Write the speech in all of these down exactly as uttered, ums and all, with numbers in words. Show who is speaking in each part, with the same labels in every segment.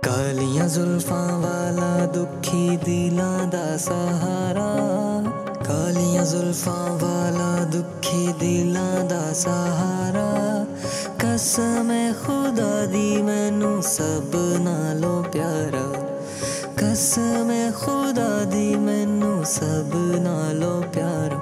Speaker 1: कालियां जुल्फां वाला दुखी दिलां दा सहारा, कालियां जुल्फां वाला दुखी दिलां दा सहारा। कसम है खुदा दी मैनू सब नालों प्यारा, कसम है खुदा दी मैनू सब नालों प्यारा।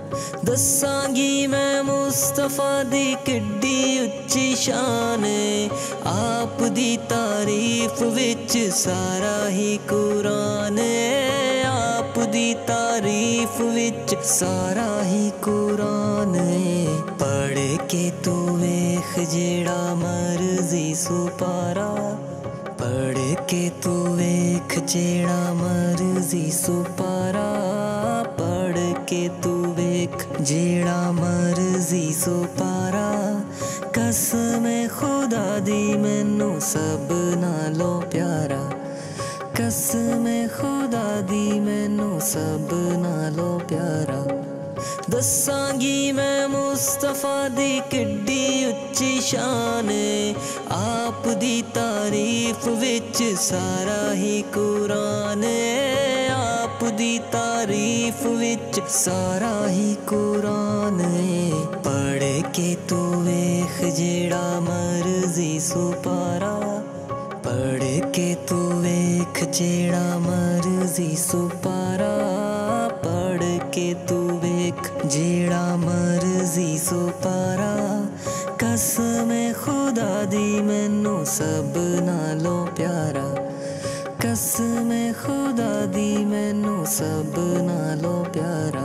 Speaker 1: दसांगी मैं मुस्तफा दी किड्डी उच्ची शान, आप दी तारीफ विच सारा ही कुरान, आप दी तारीफ विच सारा ही कुरान। पढ़ के तू वेख जेड़ा मर्जी सुपारा, पढ़ के तू वेख जेड़ा मर्जी सुपारा, पढ़ के तू वेख जेड़ा मर्जी सुपारा। कसम है खुदा दी मैनू सब नालों प्यारा, कसम है खुदा दी मैनू सब नालों प्यारा। दसांगी मैं मुस्तफा दी किड्डी उच्ची शान, आप दी तारीफ विच सारा ही कुरान, आप दी तारीफ विच सारा ही कुरान। पढ़ के तू वेख जेड़ा मर्जी सुपारा, पढ़ के तू वेख जेड़ा मर्जी सुपारा, पढ़ के तू वेख जेड़ा मर्जी सुपारा। कसम है खुदा दी मैनू सब नालों प्यारा, कसम है खुदा दी मैनू सब नालों प्यारा।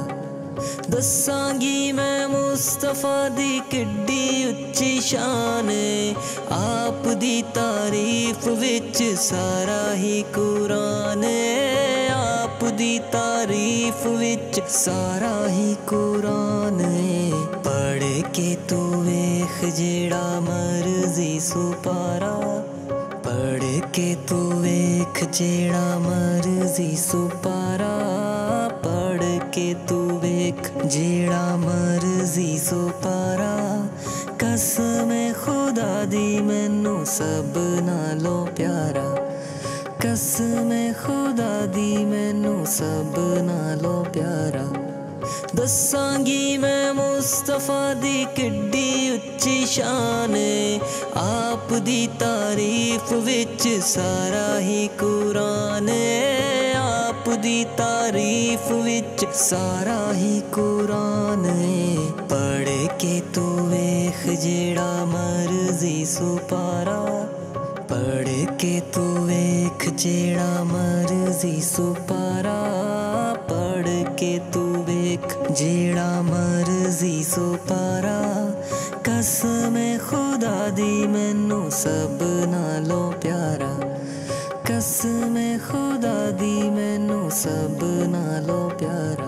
Speaker 1: दसांगी मैं मुस्तफा दी किड्डी उच्ची शान, आप दी तारीफ विच सारा ही कुरान, आप दी तारीफ विच सारा ही कुरान। पढ़ के तू वेख जेड़ा मर्जी सुपारा, पढ़ के तू वेख जेड़ा मर्जी सुपारा, पढ़ के तू वेख जेड़ा मर्जी सुपारा। कसम है खुदा दी मैनू सब नालों प्यारा, कसम है खुदा दी मैनू सब नालों प्यारा। दसांगी मैं मुस्तफा दी किड्डी उच्ची शान, आप दी तारीफ विच सारा ही कुरान, आप दी तारीफ विच सारा ही कुरान। पढ़ के तू वेख जेड़ा मर्जी सुपारा, पढ़ के तू वेख जेड़ा मर्जी सुपारा, पढ़ के तू वेख जेड़ा मर्जी सुपारा। कसम है खुदा दी मैनू सब नालों प्यारा, कसम है खुदा दी मैनू सब नालों प्यारा।